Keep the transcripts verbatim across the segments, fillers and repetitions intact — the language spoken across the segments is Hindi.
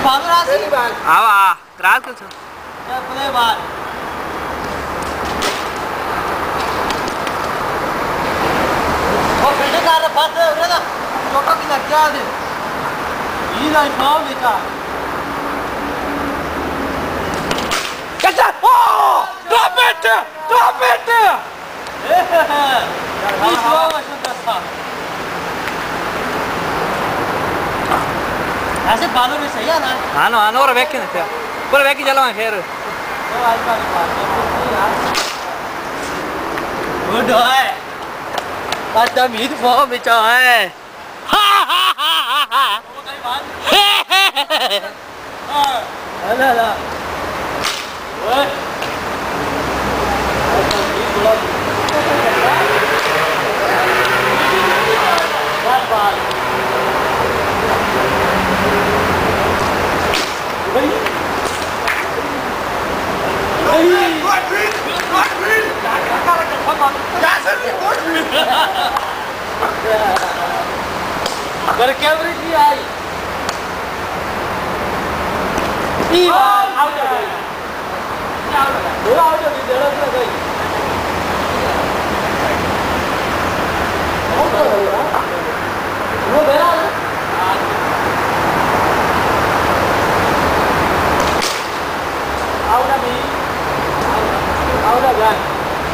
बाबू रासी आवा क्रास कुछ या प्ले बार वो फिल्टर कर रहा पास है उधर ना चोटा की लग गया दे ये ना पाओ बेटा कैसा ओ ड्रॉप इट ड्रॉप इट ये स्लो मोशन था ऐसे बालों में सही है ना हाँ ना हाँ ना और बैक के नहीं पूरे बैक ही चलाओ खैर तो आज का बात गुड है आज तो मीत फॉर्म में चा है हा हा हा हा हा वो कहीं बात हाँ ना ना ओए बात बात पर कैमरे की आई ई आउट हो गई वो आउट हो गई जरा सा गई वो बेरा आउट अभी आउट आ गया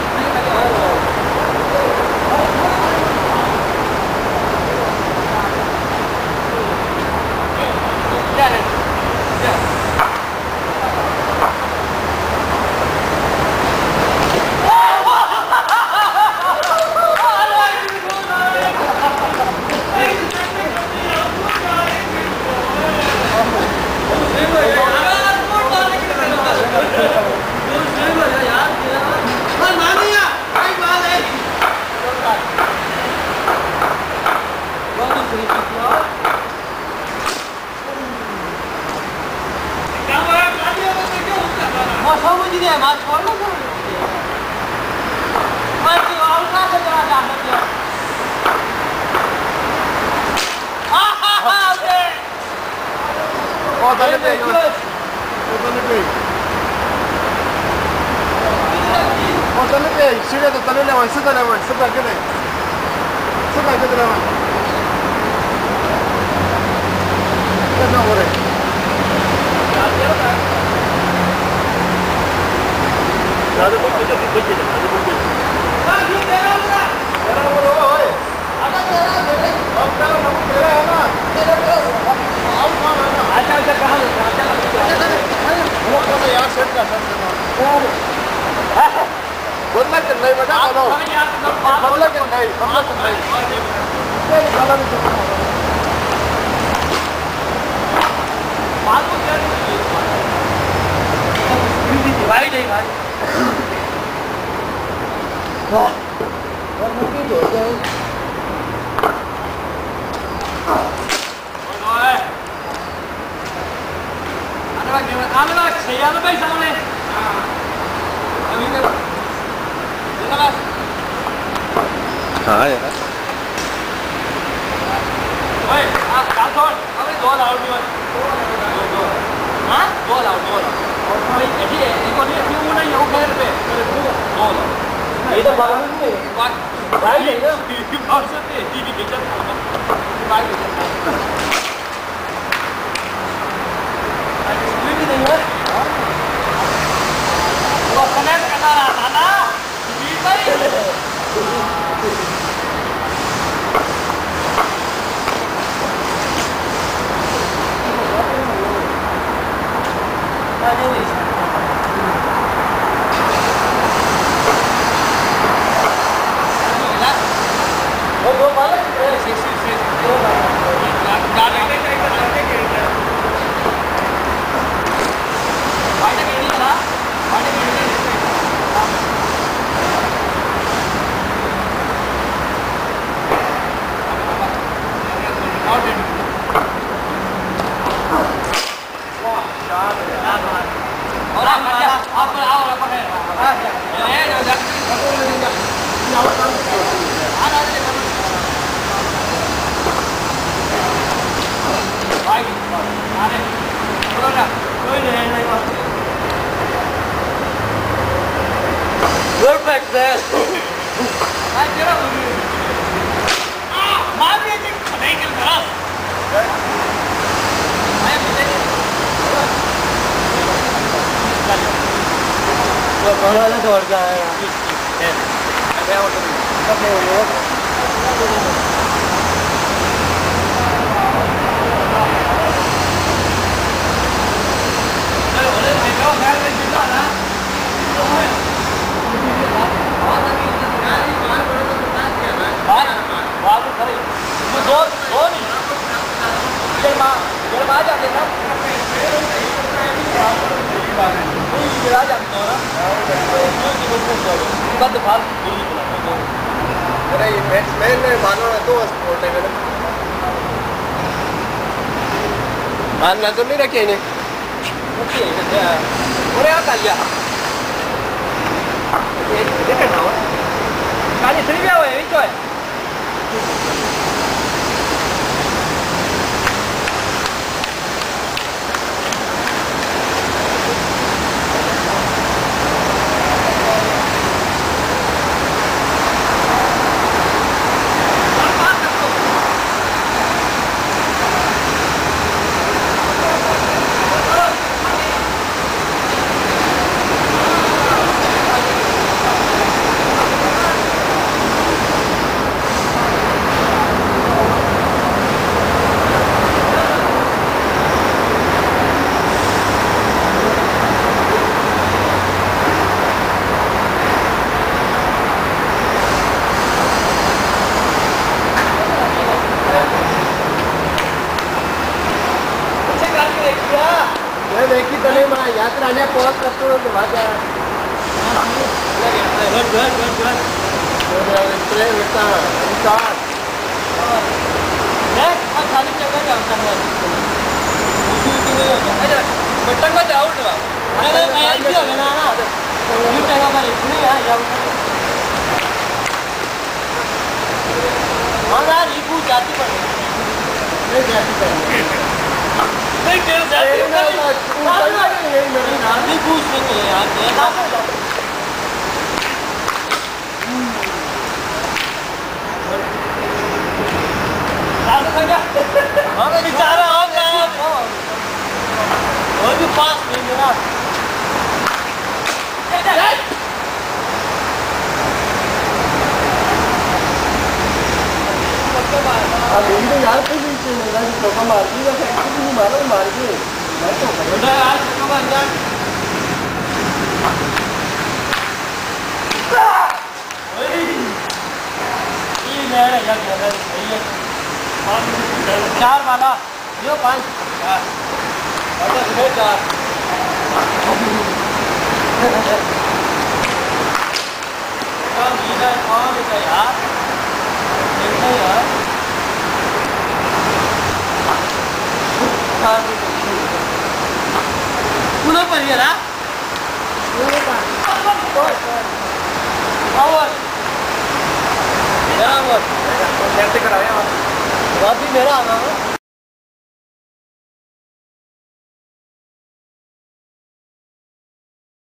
Oh, dale play, oh, dale play. Oh, dale play. Sigue, dale lewan, sigue lewan, sigue kene. Sigue kene lewan. Kena gore. Dale book to the book. Dale book. Ah, ये तेरा बोला. तेरा बोलो ओए. आजा तेरा तेरे. अब तेरा नंबर तेरा है ना. तेरा तेरा. आओ कौन है ना. आजा आजा कहां है. आजा आजा. वो कौन है यार सेट कर सकते हो. बोलना कि नहीं बता बोलो. बोलना कि नहीं. बोलना कि नहीं. ये गाना भी सुनो. बात को क्या नहीं. भाई नहीं भाई. वाह और मुझे हो जाए ओए आने वाले आने वाले सही आने भाई सामने हां अभी के चला बस हां यार ओए आ काल छोड़ अबे दो आउट नहीं दो हां दो आउट दो और भाई देखिए इनको नहीं क्यों नहीं हो खेल पे दो ये तो बात नहीं है बात भाई है ना ये बात सही है टीवी के चल भाई अरे भी नहीं है वो कनेक्ट करना रहा था ना भी भाई अरे वो दो बाल है सिक्स सिक्स दो गाड़ी में एक लड़के के बाइक के नहीं था बाइक के नहीं और दे वाह शाबाश यार और आप आप आओ आप है ये जो जल्दी आओ आ रहा है भाई आ रहे Perfect, sir. Bana da orada ya. Evet. Ben orada. Tabii oluyor. अरे बैट्समैन ने मारना तो स्पोर्ट है मारना तो नहीं रखे इन्हें और यहाँ कालिया काली थ्री भी हुआ है तो है देखी तले मैं यात्रा ने पहुंच करते हो तो भाजा गुड गुड गुड गुड तो ट्रेन मिलता स्टार्ट है अब खाली जगह जाता है बटन का आउट हुआ अरे मैं ऐसे हो गया ना यू जगह पर इतने आ जाओ हां यार ये पूछ जाती पर नहीं जाती पर नहीं तेरे जाती पर नहीं पूछ नहीं यार हाँ बेचारा हो गया और भी पास नहीं मेरा अब ये यार पे भी मेरा जो चौका मार दी है फिर भी मारो मार के मैं तो बड़ा यार चौका मार जा ये मेरा यार क्या सही है चार वाला यो पांच और दो चार काम ये है कौन है यार देखो यार पुनः पर ये ना पुनः पर और बराबर कैसे कराया आप बात भी मेरा आना है